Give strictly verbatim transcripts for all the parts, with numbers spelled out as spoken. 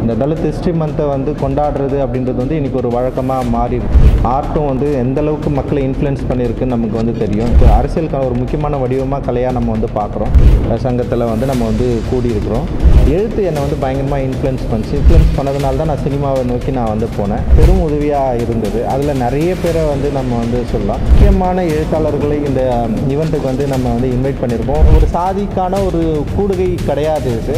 இந்த தலித் ஹிஸ்ட்ரி மந்த்தை வந்து கொண்டாடுறது அப்படின்றது வந்து இன்றைக்கி ஒரு வழக்கமாக மாறி ஆர்ட்டும் வந்து எந்த அளவுக்கு மக்களை இன்ஃப்ளூயன்ஸ் பண்ணியிருக்குன்னு நமக்கு வந்து தெரியும். இப்போ அரசியலுக்கான ஒரு முக்கியமான வடிவமாக கலையாக நம்ம வந்து பார்க்குறோம். சங்கத்தில் வந்து நம்ம வந்து கூடியிருக்கிறோம். எழுத்து என்னை வந்து பயங்கரமாக இன்ஃப்ளூயன்ஸ் பண்ணிச்சு. இன்ஃப்ளூயன்ஸ் பண்ணதுனால தான் நான் சினிமாவை நோக்கி நான் வந்து போனேன். பெரும் உதவியாக இருந்தது. அதில் நிறைய பேரை வந்து நம்ம வந்து சொல்லலாம். முக்கியமான எழுத்தாளர்களை இந்த ஈவெண்ட்டுக்கு வந்து நம்ம வந்து இன்வைட் பண்ணியிருக்கோம். ஒரு சாதிக்கான ஒரு கூடுகை கிடையாது இது.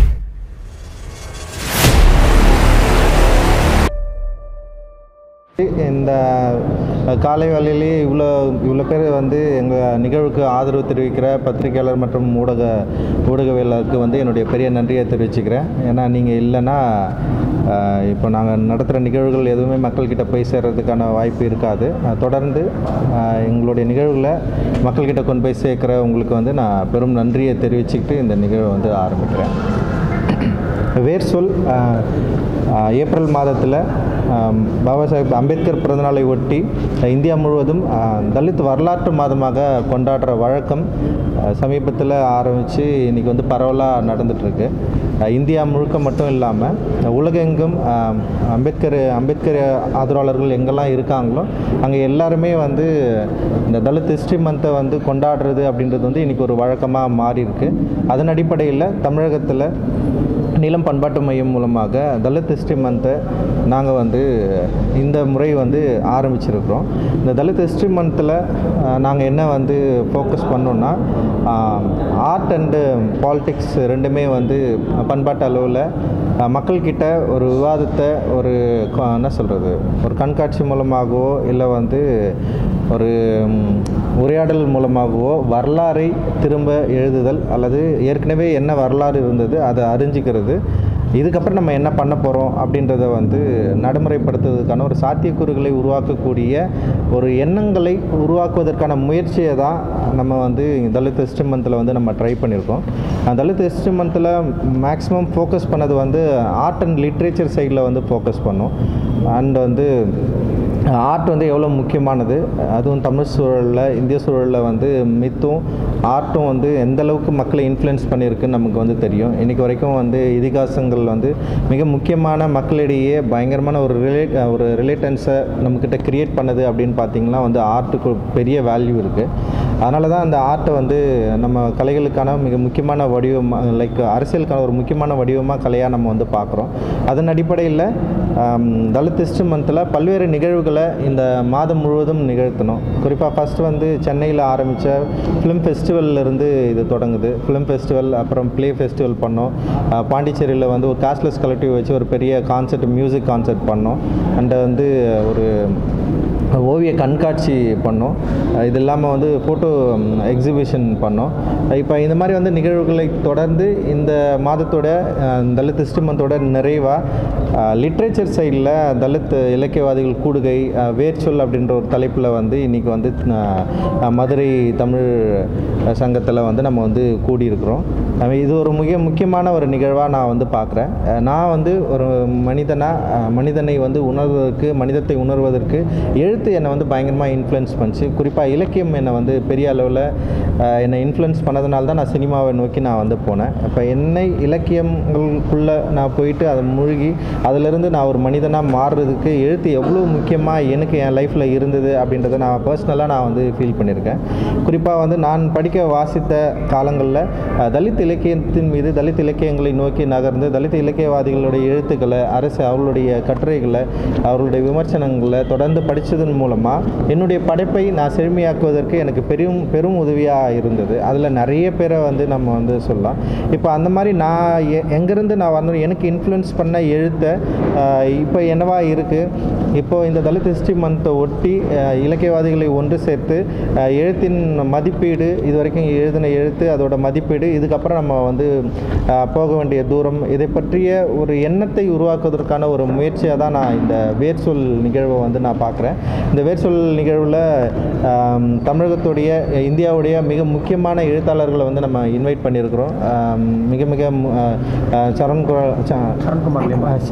இந்த காலை வேளையிலே இவ்வளோ இவ்வளோ பேர் வந்து எங்கள் நிகழ்வுக்கு ஆதரவு தெரிவிக்கிற பத்திரிகையாளர் மற்றும் ஊடக ஊடகவியலாளருக்கு வந்து என்னுடைய பெரிய நன்றியை தெரிவிச்சுக்கிறேன். ஏன்னா நீங்கள் இல்லைன்னா இப்போ நாங்கள் நடத்துகிற நிகழ்வுகள் எதுவுமே மக்கள்கிட்ட போய் சேர்கிறதுக்கான வாய்ப்பு இருக்காது. தொடர்ந்து எங்களுடைய நிகழ்வுகளை மக்கள்கிட்ட கொண்டு போய் சேர்க்குற உங்களுக்கு வந்து நான் பெரும் நன்றியை தெரிவிச்சுக்கிட்டு இந்த நிகழ்வை வந்து ஆரம்பிக்கிறேன். வேர் சொல் ஏப்ரல் மாதத்தில் பாபா சாஹேப் அம்பேத்கர் பிறந்தநாளை ஒட்டி இந்தியா முழுவதும் தலித் வரலாற்று மாதமாக கொண்டாடுற வழக்கம் சமீபத்தில் ஆரம்பித்து இன்றைக்கி வந்து பரவலாக நடந்துகிட்ருக்கு. இந்தியா முழுக்க மட்டும் இல்லாமல் உலகெங்கும் அம்பேத்கர் அம்பேத்கர் ஆதரவாளர்கள் எங்கெல்லாம் இருக்காங்களோ அங்கே எல்லாருமே வந்து இந்த தலித் ஹிஸ்ட்ரி மந்த்தை வந்து கொண்டாடுறது அப்படின்றது வந்து இன்றைக்கி ஒரு வழக்கமாக மாறி இருக்குது. அதன் அடிப்படையில் தமிழகத்தில் நீலம் பண்பாட்டு மையம் மூலமாக தலித் ஹிஸ்ட்ரி மந்த்தை நாங்கள் வந்து இந்த முறை வந்து ஆரம்பிச்சிருக்கிறோம். இந்த தலித் ஹிஸ்ட்ரி மந்தில் நாங்கள் என்ன வந்து ஃபோக்கஸ் பண்ணோன்னா ஆர்ட் அண்டு பாலிட்டிக்ஸ் ரெண்டுமே வந்து பண்பாட்டு அளவில் மக்கள்கிட்ட ஒரு விவாதத்தை ஒரு என்ன சொல்கிறது ஒரு கண்காட்சி மூலமாகவோ இல்லை வந்து ஒரு உரையாடல் மூலமாகவோ வரலாறை திரும்ப எழுதுதல் அல்லது ஏற்கனவே என்ன வரலாறு இருந்தது அதை அறிஞ்சிக்கிறது, இதுக்கப்புறம் நம்ம என்ன பண்ண போகிறோம் அப்படின்றத வந்து நடைமுறைப்படுத்துவதற்கான ஒரு சாத்தியக்கூறுகளை உருவாக்கக்கூடிய ஒரு எண்ணங்களை உருவாக்குவதற்கான முயற்சியை தான் நம்ம வந்து தலித் ஹிஸ்ட்ரி மந்தில் வந்து நம்ம ட்ரை பண்ணியிருக்கோம். தலித் ஹிஸ்ட்ரி மந்தில் மேக்ஸிமம் ஃபோக்கஸ் பண்ணது வந்து ஆர்ட் அண்ட் லிட்ரேச்சர் சைடில் வந்து ஃபோக்கஸ் பண்ணோம். அண்ட் வந்து ஆர்ட் வந்து எவ்வளோ முக்கியமானது, அதுவும் தமிழ் சூழலில் இந்திய சூழலில் வந்து மித்தும் ஆர்ட்டும் வந்து எந்த அளவுக்கு மக்களை இன்ஃப்ளூயன்ஸ் பண்ணியிருக்குன்னு நமக்கு வந்து தெரியும். இன்றைக்கி வரைக்கும் வந்து இதிகாசங்கள் வந்து மிக முக்கியமான மக்களிடையே பயங்கரமான ஒரு ரிலேட் ஒரு ரிலேட்டன்ஸை நம்மக்கிட்ட க்ரியேட் பண்ணுது அப்படின்னு பார்த்திங்கன்னா வந்து ஆர்ட்டுக்கு பெரிய வேல்யூ இருக்குது. அதனால தான் அந்த ஆர்ட்டை வந்து நம்ம கலைகளுக்கான மிக முக்கியமான வடிவமாக லைக் அரசியலுக்கான ஒரு முக்கியமான வடிவமாக கலையாக நம்ம வந்து பார்க்குறோம். அதன் அடிப்படையில் தலித் ஹிஸ்ட்ரி மந்தில் பல்வேறு நிகழ்வுகளை இந்த மாதம் முழுவதும் நிகழ்த்தணும். குறிப்பாக ஃபஸ்ட்டு வந்து சென்னையில் ஆரம்பித்த ஃபிலிம் ஃபெஸ்டிவல்லேருந்து இது தொடங்குது. ஃபிலிம் ஃபெஸ்டிவல், அப்புறம் ப்ளே ஃபெஸ்டிவல் பண்ணோம். பாண்டிச்சேரியில் வந்து ஒரு காஸ்ட்லெஸ் கலெக்டிவ் வச்சு ஒரு பெரிய கான்சர்ட், மியூசிக் கான்சர்ட் பண்ணோம். அண்ட் வந்து ஒரு ஓவிய கண்காட்சி பண்ணோம். இது இல்லாமல் வந்து ஃபோட்டோ எக்ஸிபிஷன் பண்ணோம். இப்போ இந்த மாதிரி வந்து நிகழ்வுகளை தொடர்ந்து இந்த மாதத்தோட தலித் ஹிஸ்ட்ரி மந்தோட நிறைவாக லிட்ரேச்சர் சைடில் தலித் இலக்கியவாதிகள் கூடுகை வேர்ச்சொல் அப்படின்ற ஒரு தலைப்பில் வந்து இன்றைக்கி வந்து மதுரை தமிழ் சங்கத்தில் வந்து நம்ம வந்து கூடியிருக்கிறோம். இது ஒரு மிக முக்கியமான ஒரு நிகழ்வாக நான் வந்து பார்க்குறேன். நான் வந்து ஒரு மனிதனாக மனிதனை வந்து உணர்வதற்கு மனிதத்தை உணர்வதற்கு எழுத்து என்னை வந்து பயங்கரமாக இன்ஃப்ளூயன்ஸ் பண்ணிச்சு. குறிப்பாக இலக்கியம் என்னை வந்து பெரிய அளவில் என்னை இன்ஃப்ளூயன்ஸ் பண்ணதுனால தான் நான் சினிமாவை நோக்கி நான் வந்து போனேன். இப்போ என்னை இலக்கியங்களுக்குள்ளே நான் போயிட்டு அதை மூழ்கி அதிலிருந்து நான் ஒரு மனிதனாக மாறுறதுக்கு எழுத்து எவ்வளோ முக்கியமாக எனக்கு என் லைஃப்பில் இருந்தது அப்படின்றத நான் பர்சனலாக நான் வந்து ஃபீல் பண்ணியிருக்கேன். குறிப்பாக வந்து நான் படிக்க வாசித்த காலங்களில் தலித் இலக்கியத்தின் மீது தலித் இலக்கியங்களை நோக்கி நகர்ந்து தலித் இலக்கியவாதிகளுடைய எழுத்துக்களை அரசு அவர்களுடைய கட்டுரைகளை அவர்களுடைய விமர்சனங்களை தொடர்ந்து படித்ததன் மூலமாக என்னுடைய படைப்பை நான் செழுமையாக்குவதற்கு எனக்கு பெரும் பெரும் உதவியாக இருந்தது. அதில் நிறைய பேரை வந்து நம்ம வந்து சொல்லலாம். இப்போ அந்த மாதிரி நான் எங்கேருந்து நான் வந்து எனக்கு இன்ஃப்ளூயன்ஸ் பண்ண எழுத்தை இப்போ என்னவா இருக்குது, இப்போது இந்த தலித் ஹிஸ்ட்ரி மந்த்தை ஒட்டி இலக்கியவாதிகளை ஒன்று சேர்த்து எழுத்தின் மதிப்பீடு, இது வரைக்கும் எழுதின எழுத்து அதோட மதிப்பீடு, இதுக்கப்புறம் நம்ம வந்து போக வேண்டிய தூரம், இதை பற்றிய ஒரு எண்ணத்தை உருவாக்குவதற்கான ஒரு முயற்சியாக தான் நான் இந்த வேர்ச்சொல் நிகழ்வை வந்து நான் பார்க்குறேன். இந்த வேர்ச்சொல் நிகழ்வில் தமிழகத்துடைய இந்தியாவுடைய மிக முக்கியமான எழுத்தாளர்களை வந்து நம்ம இன்வைட் பண்ணியிருக்கிறோம். மிக மிக சரண்குமார்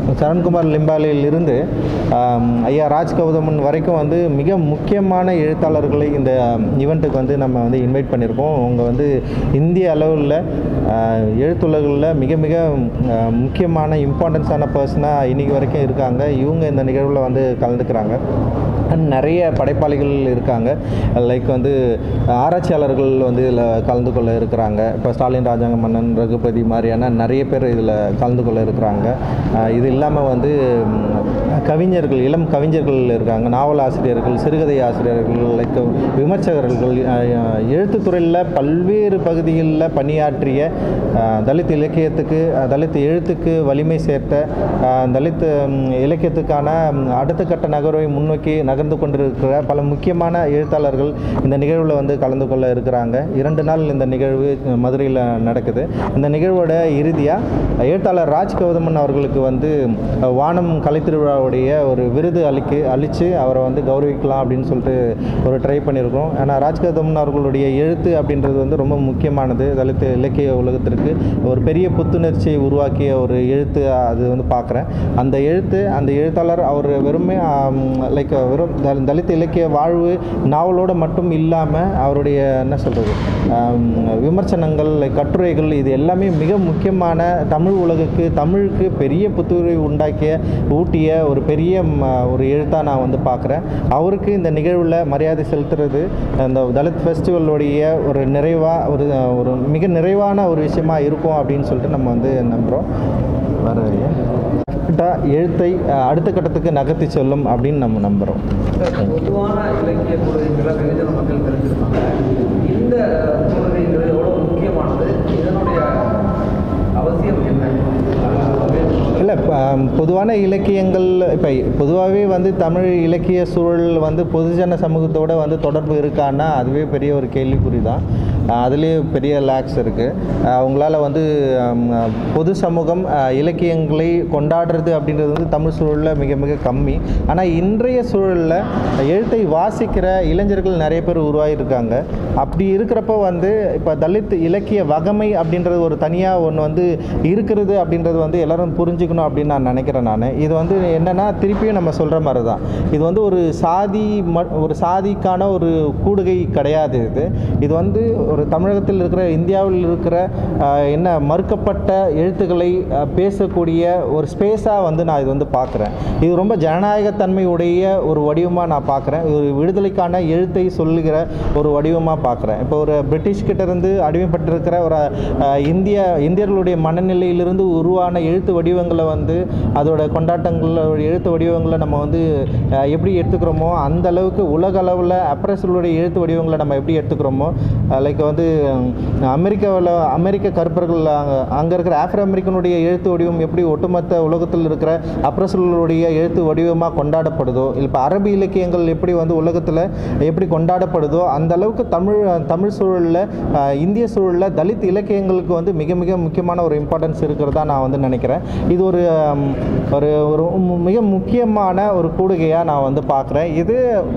சரண்குமார் லிம்பாலியிலிருந்து ஐயா ராஜ் கௌதமன் வரைக்கும் வந்து மிக முக்கியமான எழுத்தாளர்களை இந்த ஈவெண்ட்டுக்கு வந்து நம்ம வந்து இன்வைட் பண்ணியிருக்கோம். அவங்க வந்து இந்திய அளவில் எழுத்துலகில் மிக மிக முக்கியமான இம்பார்ட்டன்ஸான பர்சனாக இன்றைக்கி வரைக்கும் இருக்காங்க. இவங்க இந்த நிகழ்வில் வந்து கலந்துக்கிறாங்க. நிறைய படைப்பாளிகள் இருக்காங்க. லைக் வந்து ஆராய்ச்சியாளர்கள் வந்து இதில் கலந்து கொள்ள இருக்கிறாங்க. இப்போ ஸ்டாலின் ராஜாங்க மன்னன் ரகுபதி மாதிரியான நிறைய பேர் இதில் கலந்து கொள்ள இருக்கிறாங்க. இது இல்லாமல் வந்து கவிஞர்கள், இளம் கவிஞர்கள் இருக்காங்க, நாவல் ஆசிரியர்கள், சிறுகதை ஆசிரியர்கள், லைக் விமர்சகர்கள், எழுத்துத்துறையில் பல்வேறு பகுதிகளில் பணியாற்றிய தலித் இலக்கியத்துக்கு, தலித் எழுத்துக்கு வலிமை சேர்த்த, தலித் இலக்கியத்துக்கான அடுத்த கட்ட நகர்வை முன்னோக்கி நகர்ந்து கொண்டிருக்கிற பல முக்கியமான எழுத்தாளர்கள் இந்த நிகழ்வில் வந்து கலந்து கொள்ள இருக்கிறாங்க. இரண்டு நாள் இந்த நிகழ்வு மதுரையில் நடக்குது. இந்த நிகழ்வோட இறுதியாக எழுத்தாளர் ராஜ் கௌதமன் அவர்களுக்கு வந்து வானம் கலைத்திருவிழாவுடைய ஒரு விருது அளிக்கு அளித்து அவரை வந்து கௌரவிக்கலாம் அப்படின்னு சொல்லிட்டு ஒரு ட்ரை பண்ணியிருக்கோம். ஆனால் ராஜ் கௌதமன் அவர்களுடைய எழுத்து அப்படின்றது வந்து ரொம்ப முக்கியமானது. தலித் இலக்கிய உலகத்திற்கு ஒரு பெரிய புத்துணர்ச்சியை உருவாக்கிய ஒரு எழுத்து அது வந்து பார்க்குறேன். அந்த எழுத்து, அந்த எழுத்தாளர் அவர் வெறுமே லைக் வெறும் தலித் இலக்கிய வாழ்வு நாவலோடு மட்டும் இல்லாமல் அவருடைய என்ன சொல்கிறது விமர்சனங்கள், கட்டுரைகள், இது எல்லாமே மிக முக்கியமான தமிழ் உலகுக்கு, தமிழுக்கு பெரிய புத்துணர்வை உண்டாக்கிய ஊட்டிய ஒரு பெரிய ஒரு எழுத்தாக நான் வந்து பார்க்குறேன். அவருக்கு இந்த நிகழ்வில் மரியாதை செலுத்துறது அந்த தலித் ஃபெஸ்டிவலுடைய ஒரு நிறைவாக ஒரு ஒரு மிக நிறைவான ஒரு விஷயமா இருக்கும் அப்படின்னு சொல்லிட்டு நம்ம வந்து நம்புகிறோம். வர எழுத்தை அடுத்த கட்டத்துக்கு நகர்த்தி செல்லும் அப்படின்னு நம்ம நம்புகிறோம். பொதுவான இலக்கிய கொள்கைகளை வெகுஜன மக்கள் தெரிஞ்சிருக்காங்க. இந்த கொள்கைகள் எவ்வளோ முக்கியமானது, இதனுடைய அவசியம் என்ன? இல்லை, பொதுவான இலக்கியங்கள் இப்போ பொதுவாகவே வந்து தமிழ் இலக்கிய சூழல் வந்து பொதுஜன சமூகத்தோடு வந்து தொடர்பு இருக்கான்னா அதுவே பெரிய ஒரு கேள்விக்குறி தான். அதுலேயே பெரிய லேக்ஸ் இருக்குது. அவங்களால வந்து பொது சமூகம் இலக்கியங்களை கொண்டாடுறது அப்படின்றது வந்து தமிழ் சூழலில் மிக மிக கம்மி. ஆனால் இன்றைய சூழலில் எழுத்தை வாசிக்கிற இளைஞர்கள் நிறைய பேர் உருவாகியிருக்காங்க. அப்படி இருக்கிறப்ப வந்து இப்போ தலித் இலக்கிய வகமை அப்படின்றது ஒரு தனியாக ஒன்று வந்து இருக்கிறது அப்படின்றது வந்து எல்லோரும் புரிஞ்சுக்கணும் அப்படின்னு நான் நினைக்கிறேன். நான் இது வந்து என்னென்னா திருப்பியும் நம்ம சொல்கிற மாதிரி தான், இது வந்து ஒரு சாதி ம ஒரு சாதிக்கான ஒரு கூடுகை கிடையாது. இது இது வந்து ஒரு தமிழகத்தில் இருக்கிற, இந்தியாவில் இருக்கிற என்ன மறுக்கப்பட்ட எழுத்துக்களை பேசக்கூடிய ஒரு ஸ்பேஸாக வந்து நான் இது வந்து பார்க்குறேன். இது ரொம்ப ஜனநாயகத்தன்மையுடைய ஒரு வடிவமாக நான் பார்க்குறேன். ஒரு விடுதலைக்கான எழுத்தை சொல்லுகிற ஒரு வடிவமாக பார்க்குறேன். இப்போ ஒரு பிரிட்டிஷ்கிட்ட இருந்து அடிமைப்பட்டிருக்கிற ஒரு இந்திய இந்தியர்களுடைய மனநிலையிலிருந்து உருவான எழுத்து வடிவங்களை வந்து அதோட கொண்டாட்டங்கள், எழுத்து வடிவங்களை நம்ம வந்து எப்படி எடுத்துக்கிறோமோ அந்த அளவுக்கு உலக அளவில் அப்ரஸலுடைய எழுத்து வடிவங்களை நம்ம எப்படி எடுத்துக்கிறோமோ, லைக் வந்து அமெரிக்காவில் அமெரிக்க கருப்பர்கள் அங்கே இருக்கிற ஆஃப்ரோ அமெரிக்கனுடைய எழுத்து வடிவம் எப்படி ஒட்டுமொத்த உலகத்தில் இருக்கிற அப்ரஸலுடைய எழுத்து வடிவமாக கொண்டாடப்படுதோ, இப்போ அரபி இலக்கியங்கள் எப்படி வந்து உலகத்தில் எப்படி கொண்டாடப்படுதோ அந்த அளவுக்கு தமிழ் தமிழ் சூழலில், இந்திய சூழலில் தலித் இலக்கியங்களுக்கு வந்து மிக மிக முக்கியமான ஒரு இம்பார்ட்டன்ஸ் இருக்கிறதா நான் வந்து நினைக்கிறேன். இது ஒரு ஒரு ஒரு மிக முக்கியமான ஒரு கூடுகையாக நான் வந்து பார்க்குறேன். இது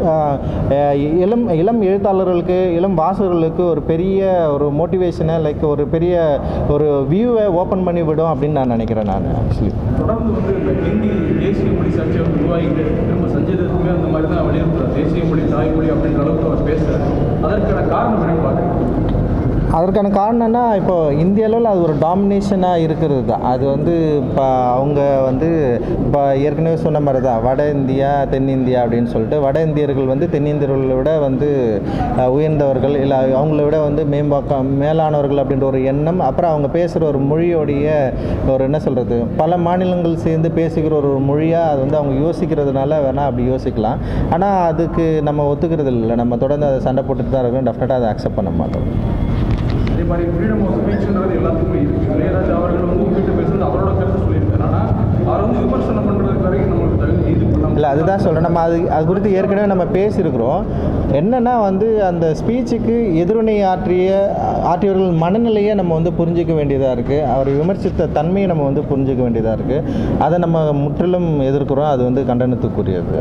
இளம் இளம் எழுத்தாளர்களுக்கு, இளம் வாசகர்களுக்கு ஒரு பெரிய ஒரு மோட்டிவேஷனை, லைக் ஒரு பெரிய ஒரு வியூவை ஓப்பன் பண்ணி விடும் அப்படின்னு நான் நினைக்கிறேன். நான் ஆக்சுவலி தொடர்ந்து வந்து இந்த ஹிந்தி தேசிய மொழி சர்ச்சை உருவாகிட்டு திரும்ப சஞ்சயத்துக்குமே அந்த மாதிரி தான் வலியுறுத்துறாரு. தேசிய மொழி தாய்மொழி அப்படின்ற அளவுக்கு அவர் பேசுகிறார். அதற்கான காரணம் என்னன்னு பார்க்குறேன். அதற்கான காரணம்னா இப்போ இந்திய அளவில் அது ஒரு டாமினேஷனாக இருக்கிறது தான். அது வந்து இப்போ அவங்க வந்து இப்போ ஏற்கனவே சொன்ன மாதிரி தான் வட இந்தியா தென்னிந்தியா அப்படின்னு சொல்லிட்டு வட இந்தியர்கள் வந்து தென்னிந்தியர்களை விட வந்து உயர்ந்தவர்கள், இல்லை அவங்கள விட வந்து மேம்பாக்கம் மேலானவர்கள் அப்படின்ற ஒரு எண்ணம். அப்புறம் அவங்க பேசுகிற ஒரு மொழியோடைய ஒரு என்ன சொல்கிறது, பல மாநிலங்கள் சேர்ந்து பேசுகிற ஒரு மொழியாக அது வந்து அவங்க யோசிக்கிறதுனால வேணால் அப்படி யோசிக்கலாம். ஆனால் அதுக்கு நம்ம ஒத்துக்கிறது இல்லை. நம்ம தொடர்ந்து அதை சண்டை போட்டுட்டு தான் இருக்கோம். டெஃபினட்டாக அதை அக்செப்ட் பண்ண மாட்டோம். அதே மாதிரி ஃப்ரீடம் ஆஃப் ஸ்பீச்ன்றது எல்லாத்துக்குமே இருக்குது. இளையராஜா அவர்கள் வந்து உங்ககிட்ட பேசுறது அவரோட கருத்து சொல்லியிருக்காரு. ஆனால் அவர் வந்து விமர்சனம் பண்ணுறதுக்கு வரைக்கும் நம்மளுக்கு தகுதி இது பண்ணலாம் இல்லை. அதுதான் சொல்கிறேன். நம்ம அது அது குறித்து ஏற்கனவே நம்ம பேசியிருக்கிறோம். என்னென்னா வந்து அந்த ஸ்பீச்சுக்கு எதிர்வினை ஆற்றிய ஆற்றியவர்கள் மனநிலையை நம்ம வந்து புரிஞ்சிக்க வேண்டியதாக இருக்குது. அவர் விமர்சித்த தன்மையை நம்ம வந்து புரிஞ்சிக்க வேண்டியதாக இருக்குது. அதை நம்ம முற்றிலும் எதிர்க்கிறோம். அது வந்து கண்டனத்துக்குரியது.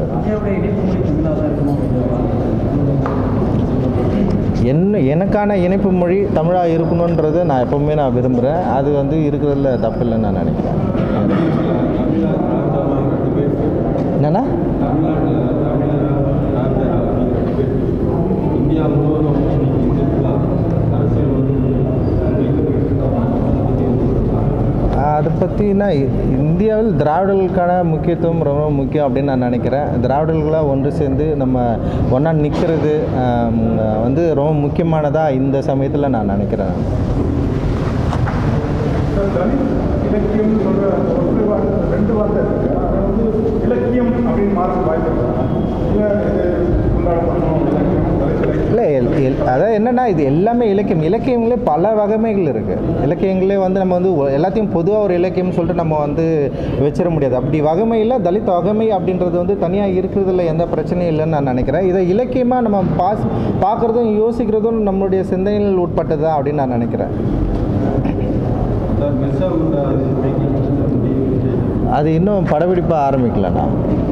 என்ன எனக்கான இணைப்பு மொழி தமிழாக இருக்கணுன்றதை நான் எப்போவுமே நான் விரும்புகிறேன். அது வந்து இருக்கிறதுல தப்பு இல்லைன்னு நான் நினைக்கிறேன். பற்றினா இந்தியாவில் திராவிடர்களுக்கான முக்கியத்துவம் ரொம்ப முக்கியம் அப்படின்னு நான் நினைக்கிறேன். திராவிடர்களாக ஒன்று சேர்ந்து நம்ம ஒன்றா நிற்கிறது வந்து ரொம்ப முக்கியமானதாக இந்த சமயத்தில் நான் நினைக்கிறேன். இலக்கியம் சொல்கிற ஒரு வார்த்தை ரெண்டு வார்த்தை இருக்குது. அதை வந்து இலக்கியம் அப்படின்னு மாற்ற வாய்ப்பு இல்லை கொண்டாடணும் இலக்கியம் இல்லை அதாவது என்னென்னா இது எல்லாமே இலக்கியம். இலக்கியங்களே பல வகைமைகள் இருக்குது. இலக்கியங்களே வந்து நம்ம வந்து எல்லாத்தையும் பொதுவாக ஒரு இலக்கியம்னு சொல்லிட்டு நம்ம வந்து வச்சிட முடியாது. அப்படி வகைமையில் தலித் வகைமை அப்படின்றது வந்து தனியாக இருக்கிறதுல எந்த பிரச்சனையும் இல்லைன்னு நான் நினைக்கிறேன். இதை இலக்கியமாக நம்ம பாஸ் பார்க்குறதும் யோசிக்கிறதும் நம்மளுடைய சிந்தனைகள் உட்பட்டது தான் அப்படின்னு நான் நினைக்கிறேன். அது இன்னும் படப்பிடிப்பாக ஆரம்பிக்கலண்ணா.